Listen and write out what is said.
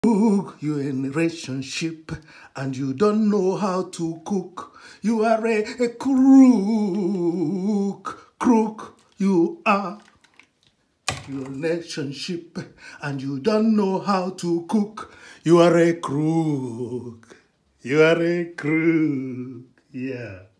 You're in a relationship and you don't know how to cook. You are a crook. Crook, you are. You're in a relationship and you don't know how to cook. You are a crook. You are a crook. Yeah.